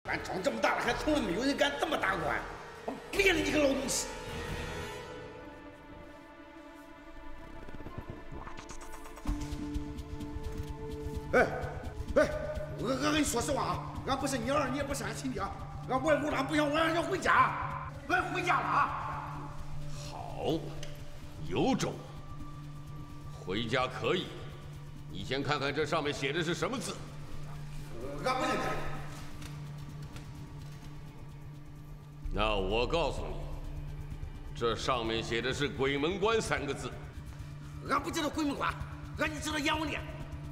俺长这么大了，还从来没有人敢这么打官。我别了你个老东西！哎，我跟你说实话啊，俺不是你儿，你也不是俺亲爹，俺外公俺不想，俺要回家，俺回家了啊！ 好，有种，回家可以。你先看看这上面写的是什么字。 俺不认得。 那我告诉你，这上面写的是“鬼门关”3个字。 俺不知道鬼门关，俺就知道阎王殿。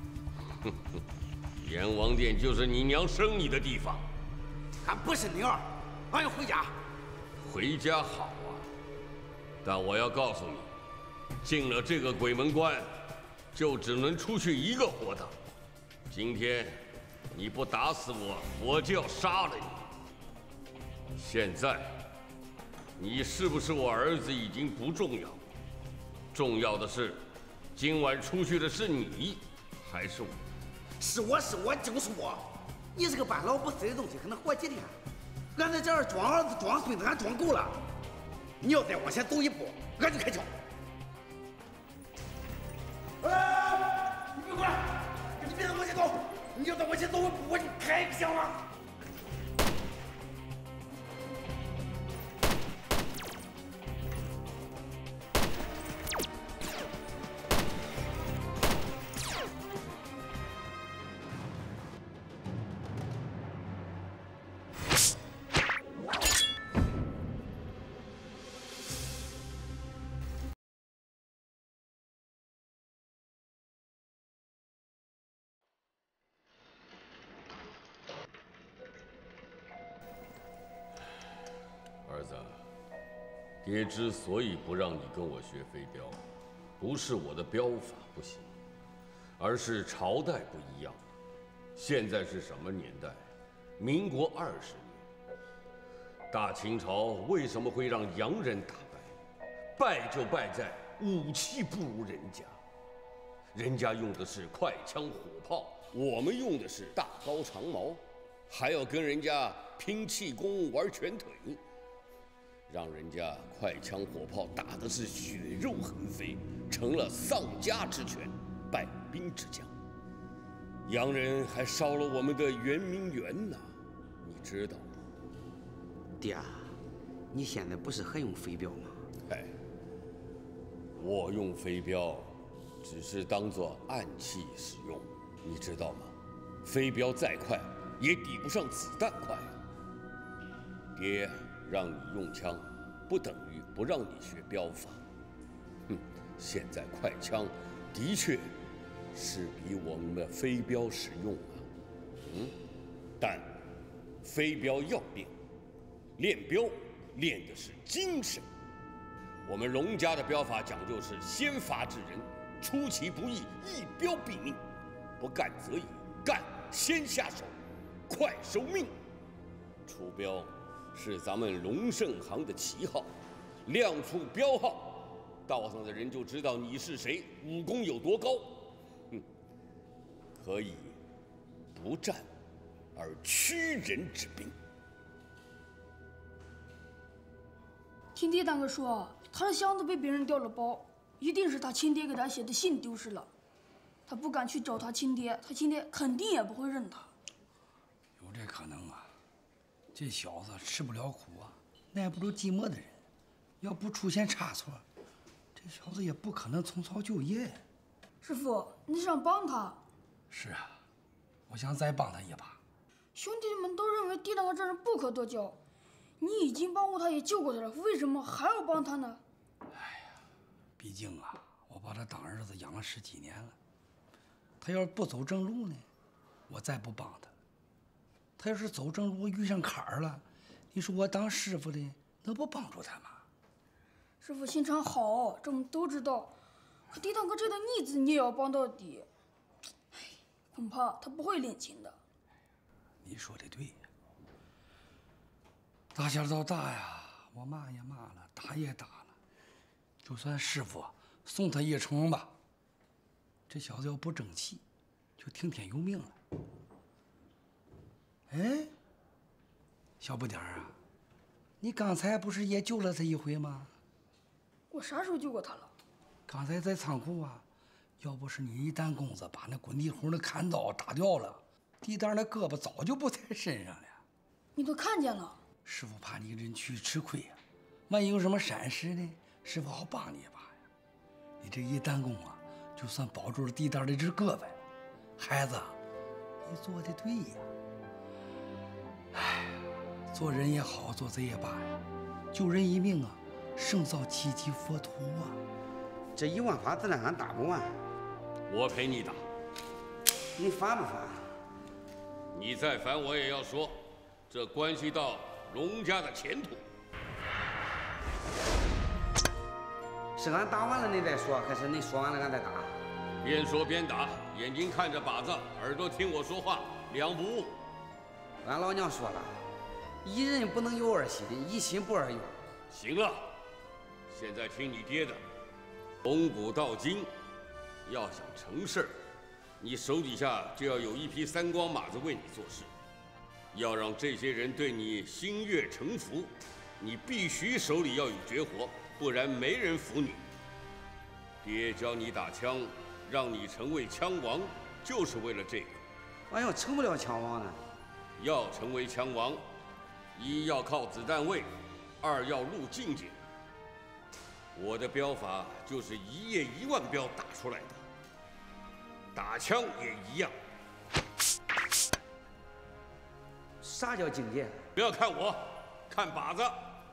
阎王殿就是你娘生你的地方。 俺不是你儿，俺要回家。 回家好啊，但我要告诉你，进了这个鬼门关，就只能出去一个活的。今天你不打死我，我就要杀了你。现在，你是不是我儿子已经不重要，重要的是，今晚出去的是你，还是我？ 是我就是我。你这个半老不死的东西，还能活几天？俺在这儿装儿子装孙子，俺装够了。你要再往前走一步，俺就开枪。你别过来！你别再往前走！你要再往前走一步，我就开枪了。 儿子，爹之所以不让你跟我学飞镖，不是我的镖法不行，而是朝代不一样。现在是什么年代？民国20年。大清朝为什么会让洋人打败？败就败在武器不如人家。人家用的是快枪火炮，我们用的是大刀长矛，还要跟人家拼气功、玩拳腿。让人家快枪火炮打的是血肉横飞，成了丧家之犬，败兵之将。洋人还烧了我们的圆明园呢，你知道吗？ 爹，你现在不是还用飞镖吗？ 哎，我用飞镖只是当作暗器使用，你知道吗？飞镖再快也抵不上子弹快啊！爹让你用枪，不等于不让你学镖法。现在快枪的确是比我们的飞镖实用啊。但飞镖要练镖练的是精神。我们龙家的镖法讲究是先发制人，出其不意，一镖毙命。不干则已，干先下手，快收命。出镖是咱们龙盛行的旗号，亮出标号，道上的人就知道你是谁，武功有多高。可以不战而屈人之兵。 听爹大哥说，他的箱子被别人调了包，一定是他亲爹给他写的信丢失了。他不敢去找他亲爹，他亲爹肯定也不会认他。 有这可能啊。这小子吃不了苦啊，耐不住寂寞的人。要不出现差错，这小子也不可能从曹就业。 师傅，你想帮他？ 是啊，我想再帮他一把。 兄弟们都认为爹大哥这人不可多交，你已经帮过他，也救过他了，为什么还要帮他呢？ 哎呀，毕竟啊，我把他当儿子养了10几年了。他要是不走正路呢，我再不帮他。他要是走正路遇上坎儿了，你说我当师傅的能不帮助他吗？ 师傅心肠好，这我们都知道。可爹大哥这点逆子你也要帮到底，哎，恐怕他不会领情的。 你说的对呀，打小到大呀，我骂也骂了，打也打了，就算师傅送他一程吧，这小子要不争气，就听天由命了。哎， 小不点儿啊，你刚才不是也救了他一回吗？ 我啥时候救过他了？ 刚才在仓库啊，要不是你一弹弓子把那滚地猴的砍刀打掉了，地蛋那胳膊早就不在身上了。 你都看见了。 师傅怕你人去吃亏呀，万一有什么闪失呢，师傅好帮你一把呀。你这一弹弓啊，就算保住了地蛋的这只胳膊。孩子，你做的对呀。哎，做人也好，做贼也罢呀，救人一命啊，胜造7级佛图啊。 这1万发子弹还打不完， 我陪你打。 你烦不烦？ 你再烦我也要说，这关系到龙家的前途。 是俺打完了你再说，还是你说完了俺再打？ 边说边打，眼睛看着靶子，耳朵听我说话，两不误。 俺老娘说了，一人不能有二心，一心不二用。 行了，现在听你爹的。从古到今，要想成事儿，你手底下就要有一批3光马子为你做事，要让这些人对你心悦诚服，你必须手里要有绝活，不然没人服你。爹教你打枪，让你成为枪王，就是为了这个。 俺要成不了枪王呢？ 要成为枪王，一要靠子弹位，2要入境界。我的镖法就是1夜1万镖打出来的，打枪也一样。 啥叫境界？ 不要看我，看靶子。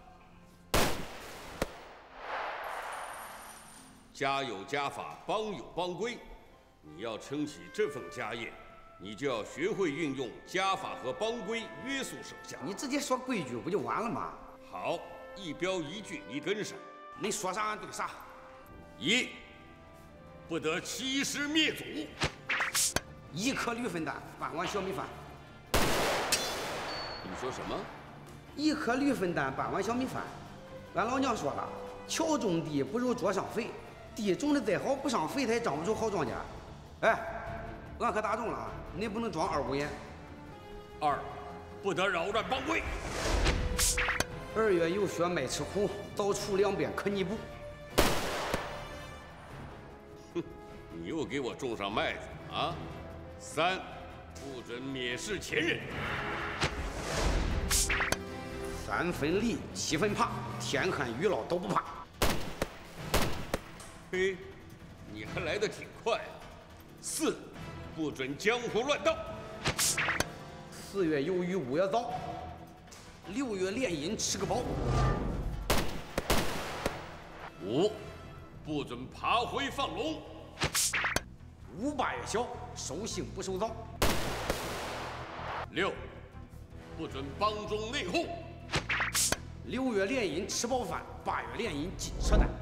家有家法，帮有帮规。你要撑起这份家业，你就要学会运用家法和帮规约束手下。 你直接说规矩不就完了吗？ 好，一标一句，你跟上。 你说啥俺对啥。 1，不得欺师灭祖。 1颗铝粉弹，半碗小米饭。 你说什么 ？1颗铝粉弹，半碗小米饭。俺老娘说了，桥种地不如桌上肥，地种的再好，不上肥它也长不出好庄稼。哎，俺可打中了，你不能装2五眼。 2，不得扰乱帮规。 2月有雪麦吃苦，早出2遍可逆补。 哼，你又给我种上麦子啊！3，不准蔑视前人。 3分力，7分怕，天寒雨涝都不怕。 嘿，你还来得挺快啊！4，不准江湖乱道。 4月有雨5月燥，6月连阴吃个饱。 5，不准爬灰放龙。 5、8月小，收刑不收枣。 6，不准帮中内讧。 6月连阴吃饱饭，8月连阴尽扯淡。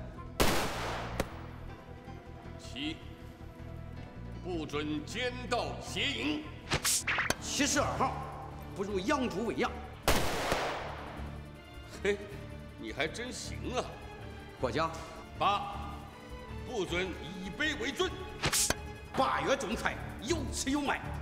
7，不准奸盗邪淫。 72号，不如养猪为养。 嘿，你还真行啊！ 过奖。 8，不准以卑为尊。 8月种菜，有吃有卖。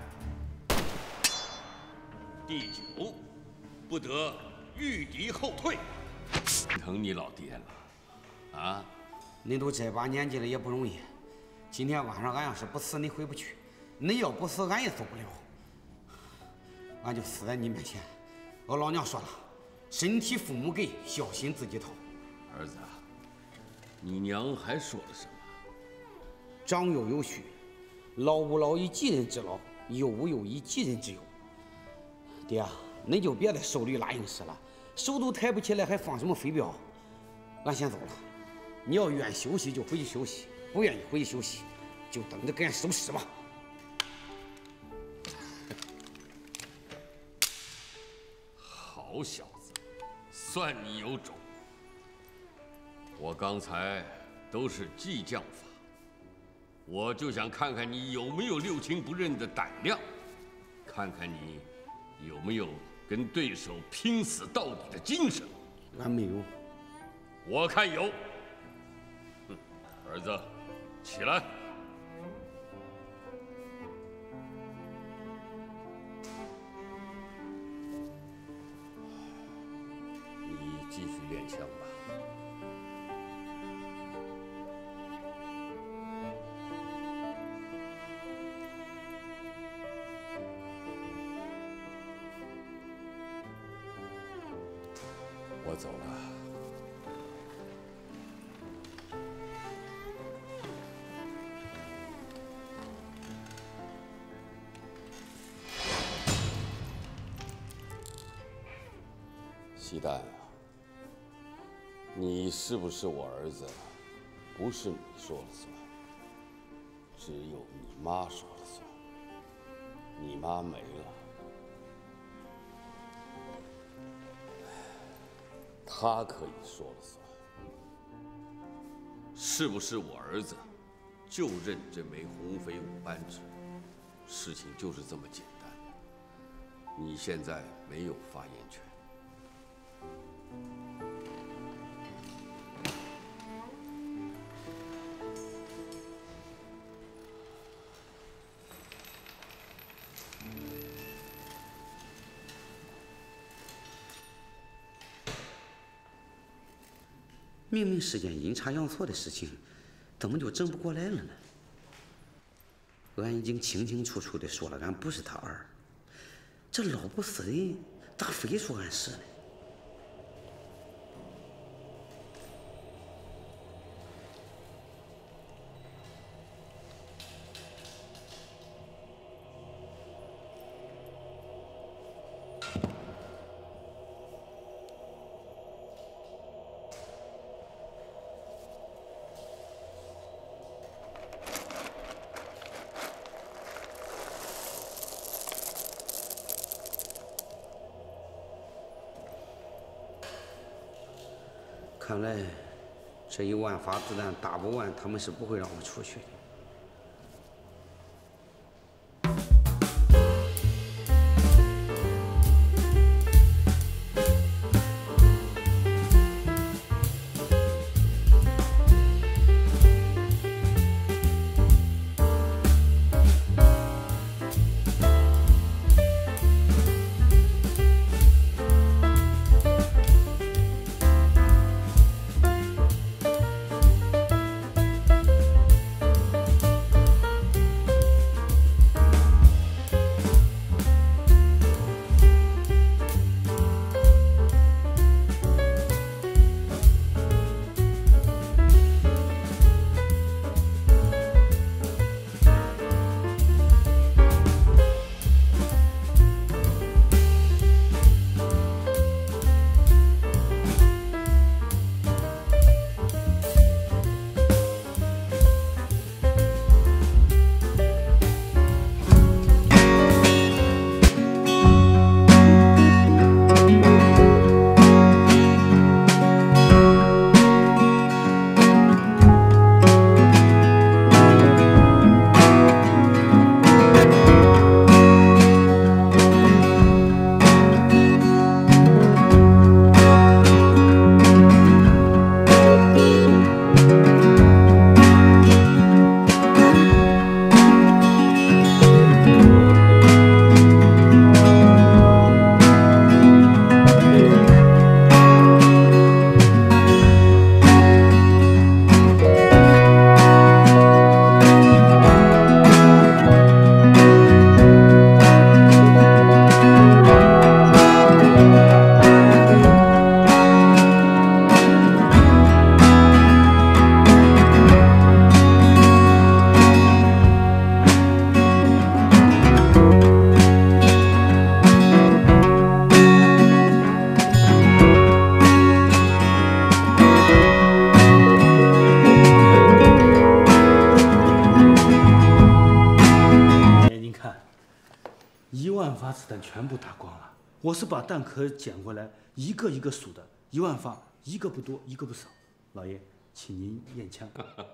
第9，不得御敌后退。疼你老爹了，啊！ 你都这把年纪了也不容易。今天晚上俺要是不死，你回不去；你要不死，俺也走不了。俺就死在你面前。我老娘说了，身体父母给，孝心自己讨。 儿子，你娘还说了什么？ 长幼有序，老吾老以及人之老，幼吾幼以及人之幼。爹，你就别再手里拉硬实了，手都抬不起来，还放什么飞镖？俺先走了。你要愿休息就回去休息，不愿意回去休息，就等着给俺收尸吧。 好小子，算你有种！我刚才都是激将法，我就想看看你有没有六亲不认的胆量，看看你有没有跟对手拼死到底的精神。 俺没有。 我看有。儿子，起来。 练枪吧。我走了。西蛋啊，你是不是我儿子，不是你说了算，只有你妈说了算。你妈没了，她可以说了算。是不是我儿子，就认这枚红绯五班纸，事情就是这么简单。你现在没有发言权。 明明是件阴差阳错的事情，怎么就整不过来了呢？俺已经清清楚楚的说了，俺不是他儿。这老不死的，咋非说俺是呢？看来这1万发子弹打不完，他们是不会让我出去的。 全部打光了。我是把弹壳捡过来，一个一个数的，1万发，一个不多，一个不少。老爷，请您验枪。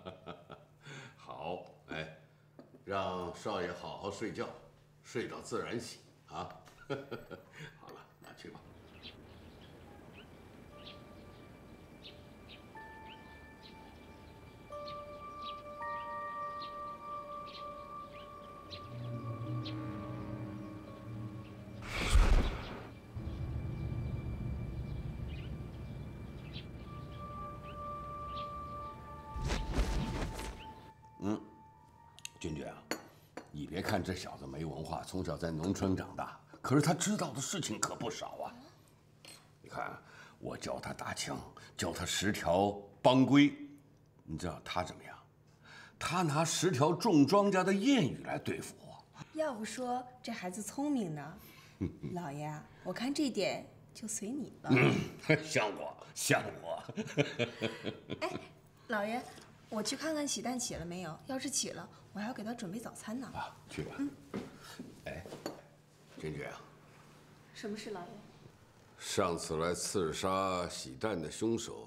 好，哎，让少爷好好睡觉，睡到自然醒啊。好了，拿去吧。 你别看这小子没文化，从小在农村长大，可是他知道的事情可不少啊。你看，我教他打枪，教他10条帮规，你知道他怎么样？他拿10条种庄稼的谚语来对付我。 要不说这孩子聪明呢。老爷，我看这点就随你了。 像我，像我。 哎，老爷，我去看看喜蛋起了没有？要是起了，我还要给他准备早餐呢。 啊，去吧。哎，娟娟啊， 什么事，老爷？ 上次来刺杀喜蛋的凶手。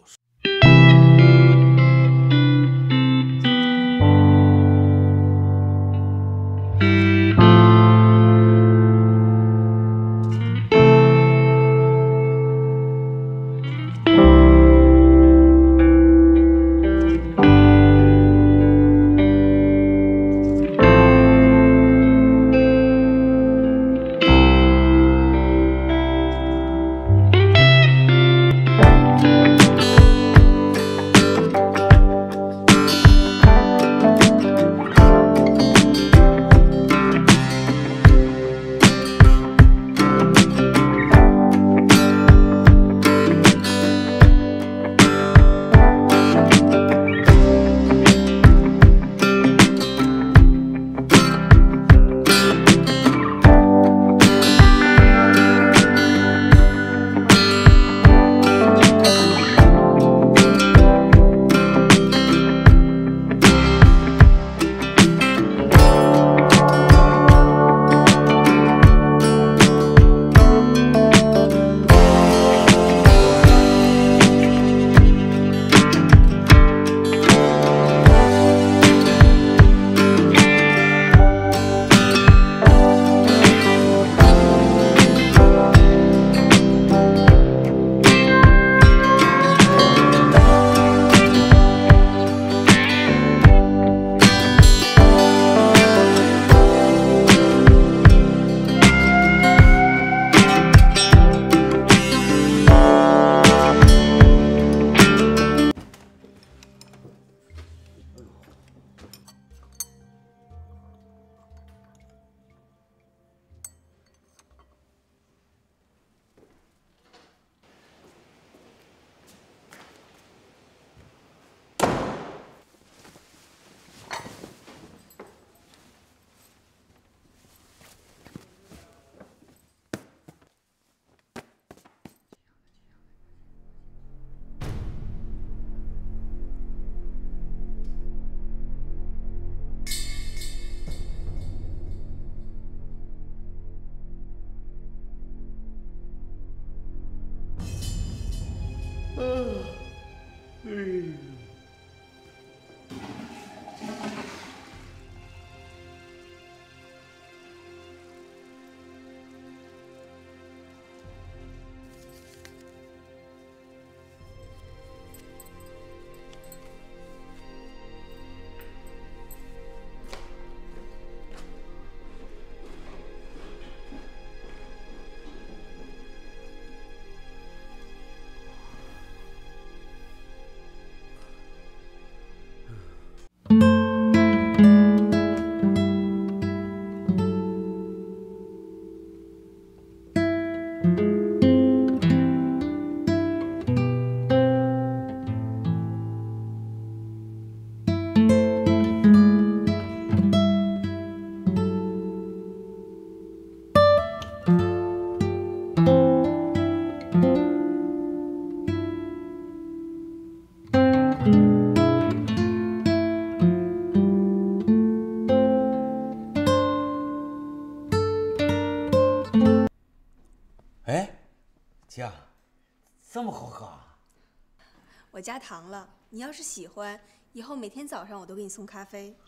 姐，这么好喝啊？ 我加糖了，你要是喜欢，以后每天早上我都给你送咖啡。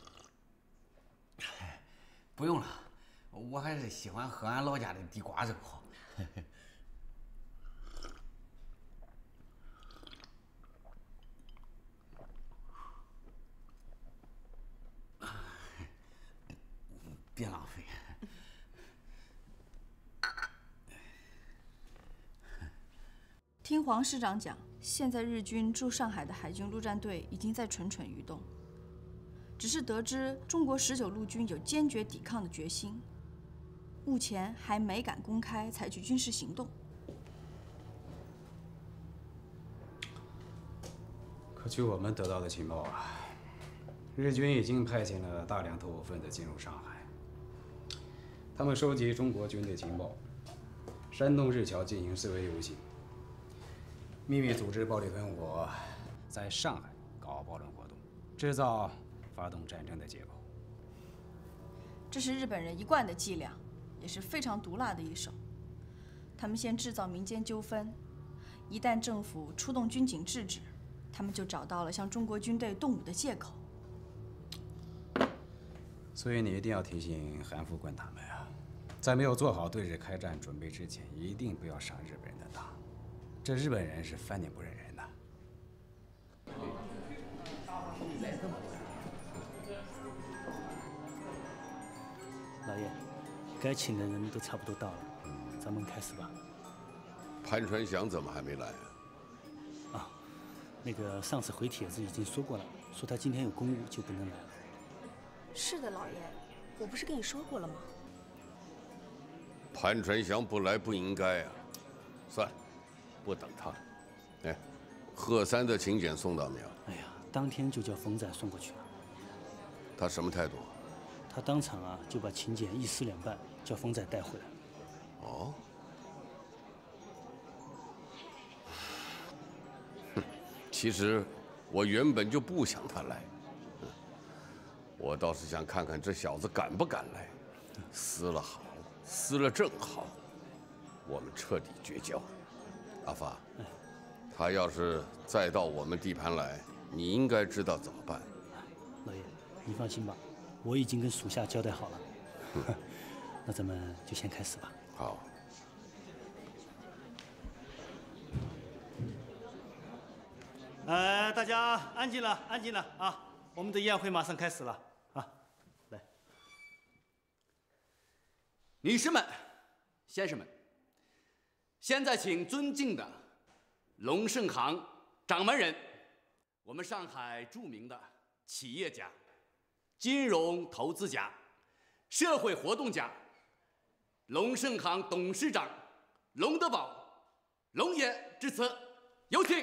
不用了，我还是喜欢喝俺老家的地瓜肉。别浪费。 听黄师长讲，现在日军驻上海的海军陆战队已经在蠢蠢欲动。 只是得知中国19路军有坚决抵抗的决心，目前还没敢公开采取军事行动。 可据我们得到的情报啊，日军已经派遣了大量特务分子进入上海，他们收集中国军队情报，煽动日侨进行示威游行，秘密组织暴力团伙在上海搞暴乱活动，制造发动战争的借口。 这是日本人一贯的伎俩，也是非常毒辣的一手。他们先制造民间纠纷，一旦政府出动军警制止，他们就找到了向中国军队动武的借口。 所以你一定要提醒韩副官他们啊，在没有做好对日开战准备之前，一定不要上日本人的当。这日本人是翻脸不认人的。 老爷，该请的人都差不多到了，咱们开始吧。 潘传祥怎么还没来啊？ 啊，那个上次回帖子已经说过了，说他今天有公务就不能来了。 是的，老爷，我不是跟你说过了吗？ 潘传祥不来不应该啊。算了，不等他了。哎，贺三的请柬送到没有？ 哎呀，当天就叫冯仔送过去了。 他什么态度？ 他当场啊就把请柬一撕两半，叫冯仔带回来。 哦。哼，其实我原本就不想他来。我倒是想看看这小子敢不敢来。撕了好，撕了正好，我们彻底绝交。阿发，他要是再到我们地盘来，你应该知道怎么办。 老爷，你放心吧，我已经跟属下交代好了。那咱们就先开始吧。 好。 大家安静了，安静了啊！我们的宴会马上开始了啊！来， 女士们、先生们，现在请尊敬的龙盛行掌门人，我们上海著名的企业家、金融投资家、社会活动家，龙盛行董事长龙德宝龙爷致辞，有请。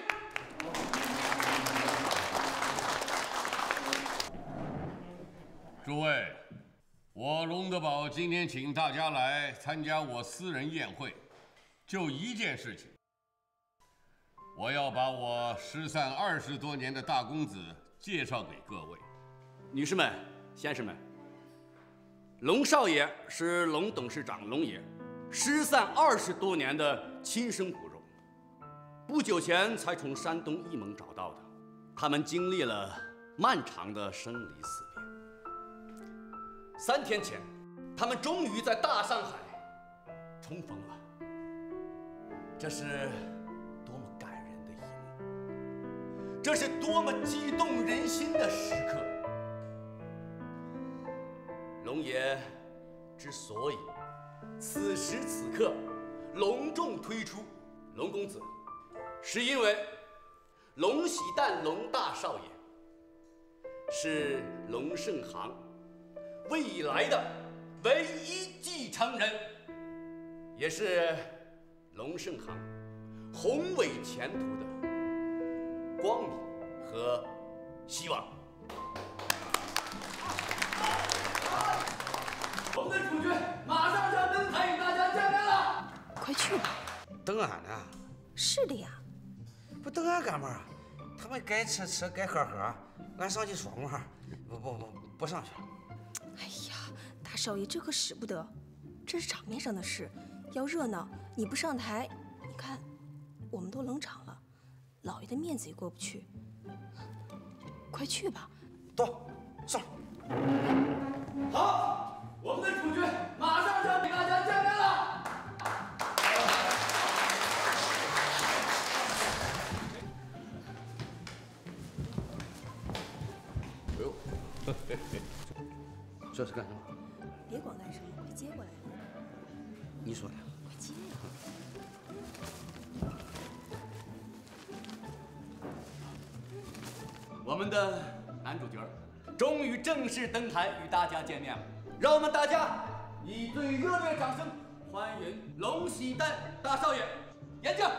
诸位，我龙德宝今天请大家来参加我私人宴会，就一件事情，我要把我失散20多年的大公子介绍给各位。 女士们、先生们，龙少爷是龙董事长龙爷失散20多年的亲生骨肉，不久前才从山东沂蒙找到的。他们经历了漫长的生离死别。3天前，他们终于在大上海重逢了。这是多么感人的一幕，这是多么激动人心的时刻。龙爷之所以此时此刻隆重推出龙公子，是因为龙喜诞龙大少爷是龙盛行未来的唯一继承人，也是龙盛行宏伟前途的光明和希望。我们的主角马上就要登台与大家见面了， 快去吧。 等俺呢？ 是的呀。 不等俺干嘛？他们该吃吃，该喝喝，俺上去说话。不上去了。 哎呀，大少爷，这可使不得，这是场面上的事，要热闹，你不上台，你看，我们都冷场了，老爷的面子也过不去。快去吧。 走，上。 好，我们的主角马上就要与大家见面了。 哎呦， 这是干什么？ 别管干什么，快接过来。 你说的。 快接呀！ 我们的男主角终于正式登台与大家见面了。让我们大家以最热烈的掌声欢迎龙喜丹大少爷演讲。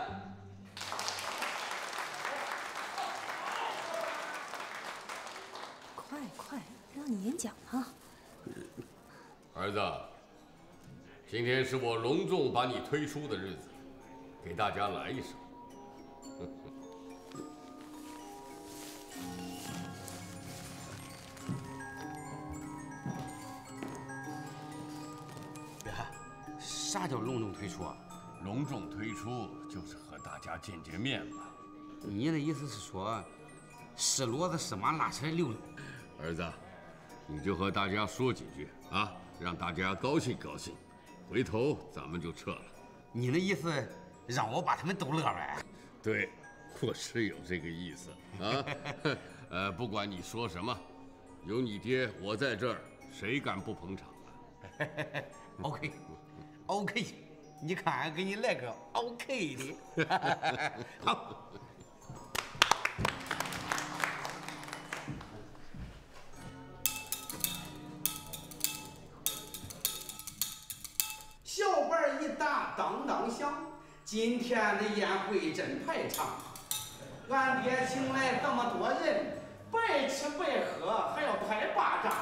快，让你演讲啊！ 儿子，今天是我隆重把你推出的日子，给大家来一首。 啥叫隆重推出啊？ 隆重推出就是和大家见见面嘛。 你的意思是说，是骡子是马拉出来溜溜？ 儿子，你就和大家说几句啊，让大家高兴高兴，回头咱们就撤了。 你的意思让我把他们都乐歪？ 对，我是有这个意思啊。不管你说什么，有你爹我在这儿，谁敢不捧场啊 ？OK，你看，给你来个 OK 的。好。小板一打，当当响，今天的宴会真排场。俺爹请来这么多人，白吃白喝，还要拍巴掌。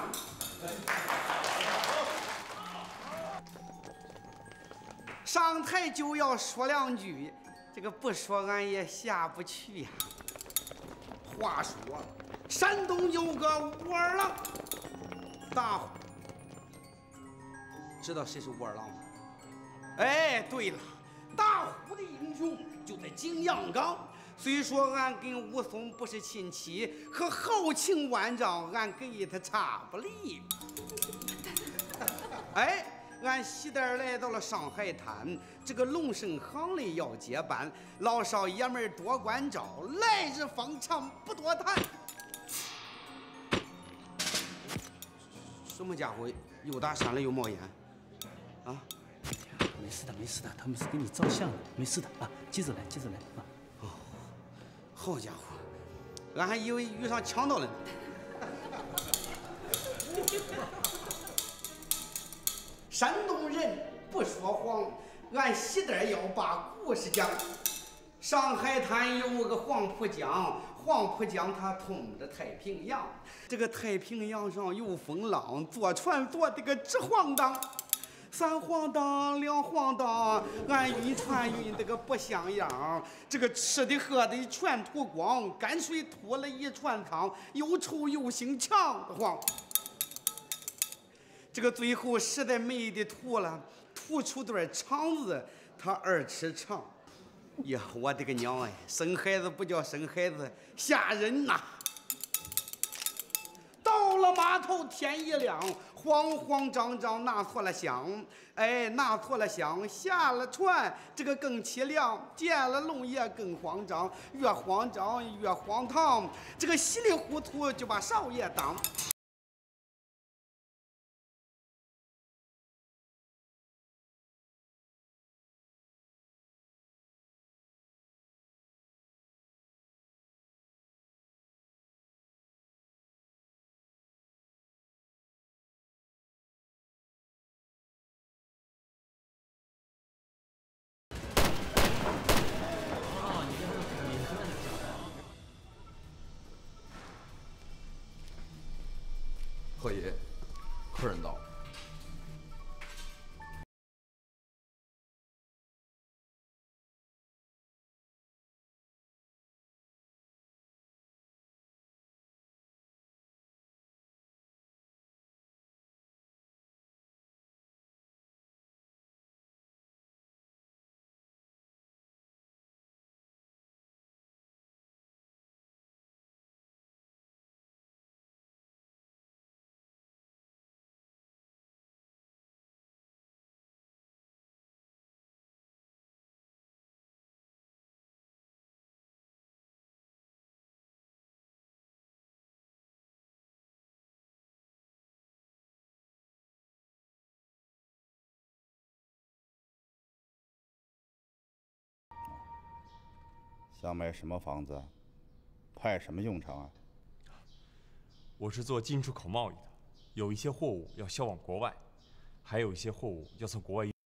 上台就要说两句，这个不说俺也下不去呀。话说，山东有个武二郎，大伙知道谁是武二郎吗？哎，对了，大呼的英雄就在景阳冈。虽说俺跟武松不是亲戚，可豪情万丈，俺跟他差不离。哎。俺喜蛋来到了上海滩，这个龙盛行里要接班，老少爷们多关照，来日方长不多谈。什么家伙又打山了又冒烟？啊？ 没事的，他们是给你照相的，没事的啊，接着来啊。 哦，好家伙，俺还以为遇上强盗了呢。山东人不说谎，俺喜蛋要把故事讲。上海滩有个黄浦江，黄浦江它通着太平洋，这个太平洋上有风浪，坐船坐的个直晃荡。3晃荡2晃荡，俺晕船晕的个不像样，这个吃的喝的全吐光，干水吐了一船汤，又臭又腥，呛得慌。这个最后实在没得吐了，吐出段肠子，他2尺长。呀，我的个娘哎！生孩子不叫生孩子，吓人呐！到了码头天一亮，慌慌张张拿错了箱，哎，拿错了箱，下了船，这个更凄凉。见了龙爷更慌张，越慌张越荒唐，这个稀里糊涂就把少爷当。 贺爷，客人到。 想买什么房子？派什么用场啊？ 我是做进出口贸易的，有一些货物要销往国外，还有一些货物要从国外。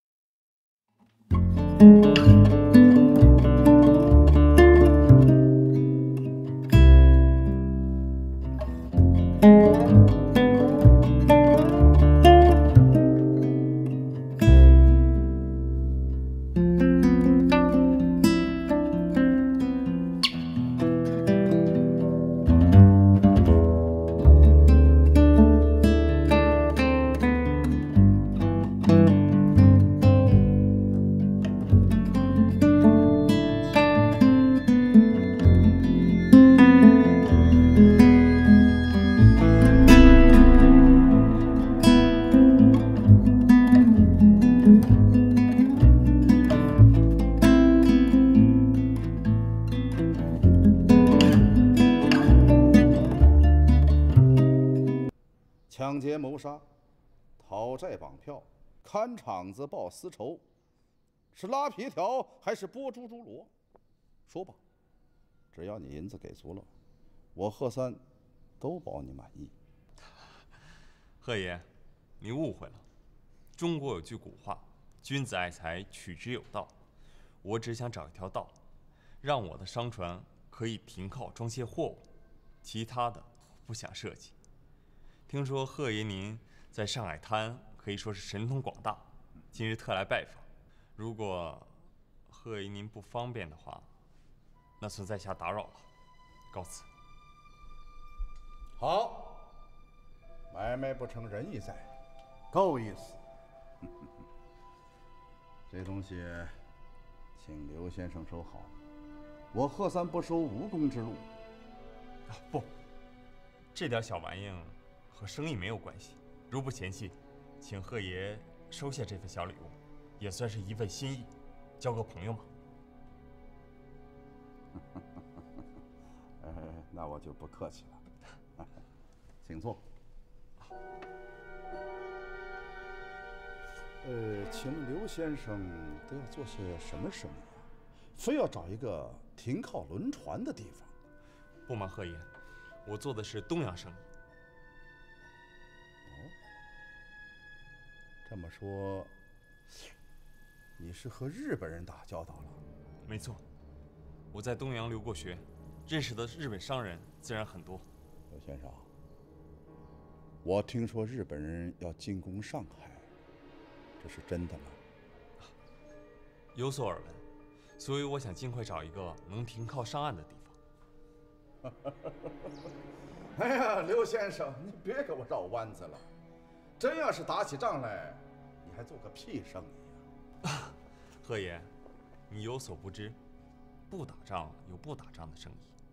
抢劫谋杀、讨债绑票、看场子报私仇，是拉皮条还是剥猪猪箩？说吧，只要你银子给足了，我贺三都保你满意。 贺爷，你误会了。中国有句古话：“君子爱财，取之有道。”我只想找一条道，让我的商船可以停靠装卸货物，其他的不想设计。听说贺爷您在上海滩可以说是神通广大，今日特来拜访。如果贺爷您不方便的话，那存在下打扰了，告辞。 好，买卖不成仁义在，够意思。这东西，请刘先生收好。我贺三不收无功之禄。 不，这点小玩意和生意没有关系。如不嫌弃，请贺爷收下这份小礼物，也算是一份心意，交个朋友嘛。 那我就不客气了。请坐。请问刘先生都要做些什么生意啊？非要找一个停靠轮船的地方？ 不瞒贺爷，我做的是东洋生意。 这么说，你是和日本人打交道了？ 没错，我在东洋留过学，认识的日本商人自然很多。 刘先生，我听说日本人要进攻上海，这是真的吗？ 有所耳闻，所以我想尽快找一个能停靠上岸的地方。 哎呀，刘先生，你别给我绕弯子了。真要是打起仗来，你还做个屁生意呀！ 贺爷，你有所不知，不打仗有不打仗的生意。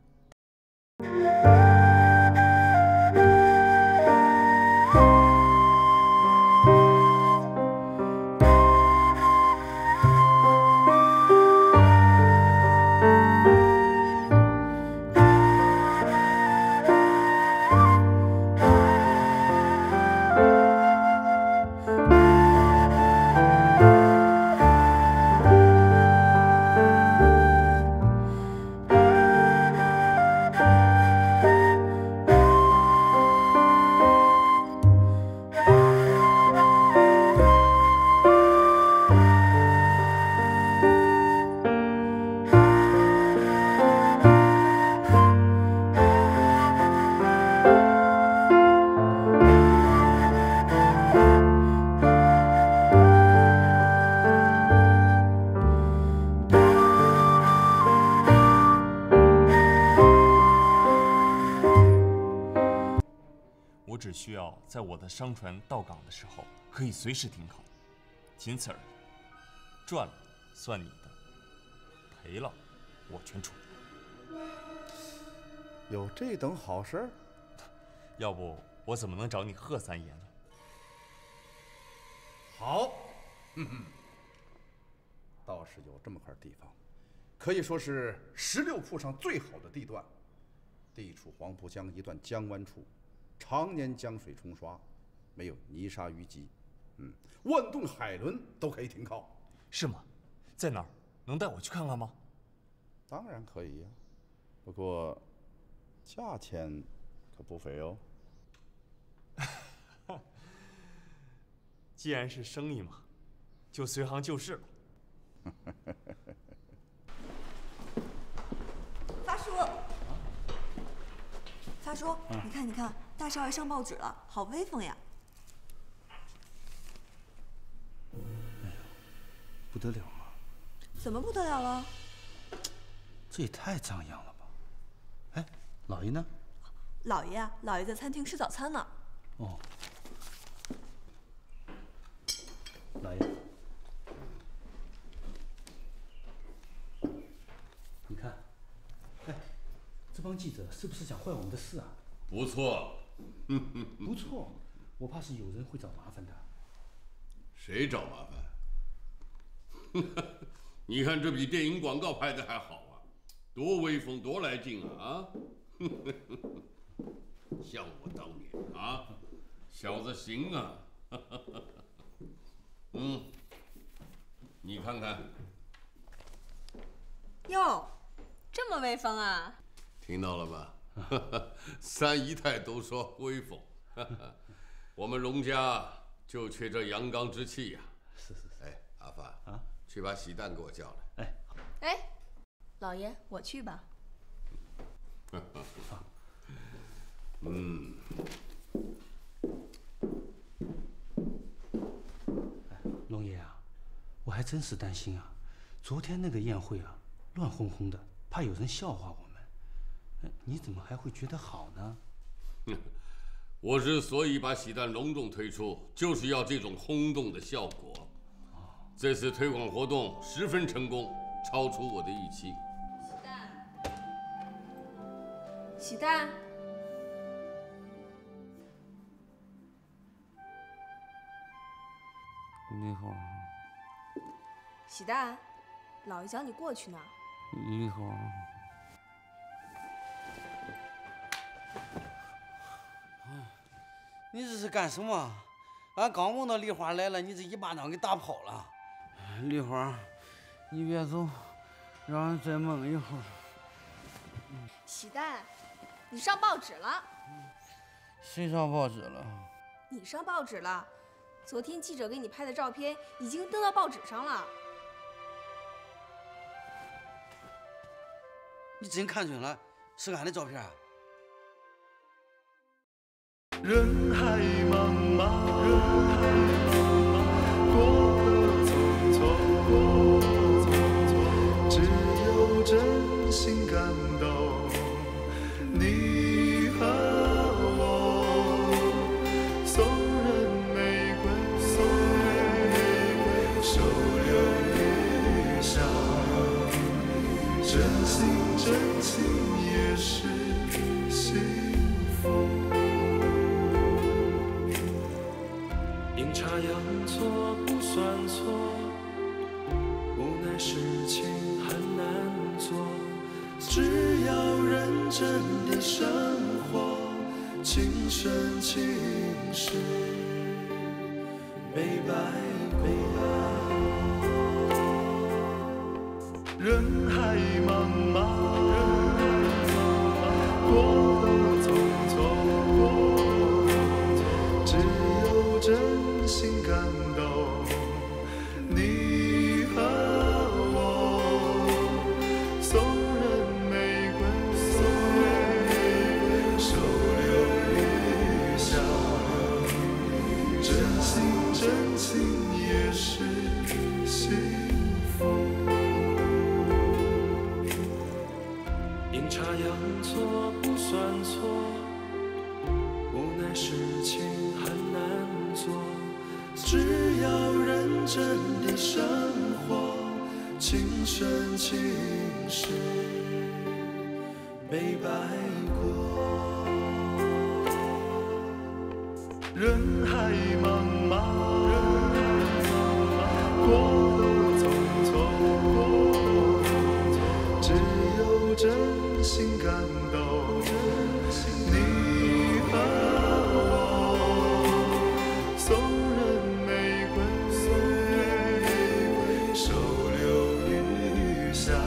我只需要在我的商船到港的时候可以随时停靠，仅此而已。赚了算你的，赔了我全出。 有这等好事？ 要不我怎么能找你贺三爷呢？ 好，倒是有这么块地方，可以说是16铺上最好的地段，地处黄浦江一段江湾处，常年江水冲刷，没有泥沙淤积，万吨海轮都可以停靠。 是吗？在哪儿？能带我去看看吗？ 当然可以呀，不过价钱可不菲哦。 既然是生意嘛，就随行就市了。 发叔，发叔，你看，你看，大少爷上报纸了，好威风呀！ 哎呦，不得了啊！ 怎么不得了了？ 这也太张扬了吧！哎，老爷呢？ 老爷啊，老爷在餐厅吃早餐呢。 哦，老爷，你看，哎，这帮记者是不是想坏我们的事啊？ 不错， 不错，我怕是有人会找麻烦的。 谁找麻烦？你看这比电影广告拍的还好啊，多威风，多来劲啊！像我当年啊，小子行啊！你看看， 哟，这么威风啊！ 听到了吧？三姨太都说威风，我们荣家就缺这阳刚之气呀。 是。 哎，阿发啊，去把喜蛋给我叫来。 哎，老爷，我去吧。 龙爷啊，我还真是担心啊，昨天那个宴会啊，乱哄哄的，怕有人笑话我们。你怎么还会觉得好呢？ 我之所以把喜蛋隆重推出，就是要这种轰动的效果。这次推广活动十分成功，超出我的预期。 喜蛋， 你好， 喜蛋，老爷叫你过去呢。 你好， 你这是干什么？俺刚闻到梨花来了，你这一巴掌给打跑了。梨花，你别走，让俺再闷一会儿。 喜蛋，你上报纸了。 谁上报纸了？ 你上报纸了。昨天记者给你拍的照片已经登到报纸上了。 你真看准了，是俺的照片啊？ 人海茫茫，过客匆匆，只有真心感动。你和我，送人玫瑰，手留余香，真心真情也是幸福。阴差阳错不算错，无奈事情很难做，只要认真地生活，情深情世没白过。人海茫茫，过客匆匆，只有真心感动。你和我，送人玫瑰，手留余香，真心真情也是幸福。阴差阳错不算错，无奈事情很难做，只要认真地生活，情深情世没白过。人海茫茫，过客匆匆，只有真心感动。你和我，送人玫瑰，手留余香，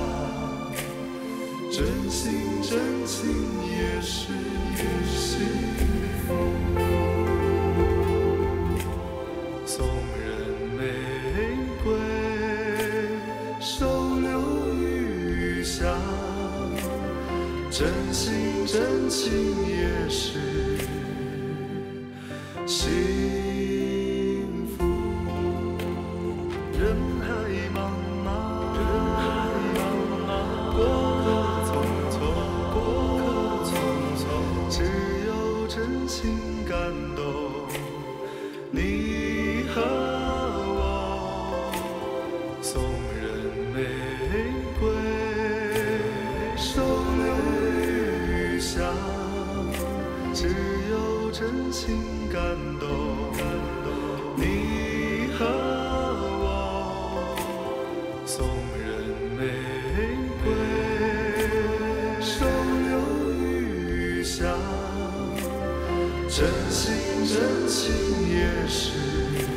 真心真情也是幸福。送香，真心真情也是幸福。人海茫茫，过客匆匆，只有真情感动你和我。送人玫瑰，手留余香，只有真情感动你和我。送人玫瑰，手留余香，真心真情也是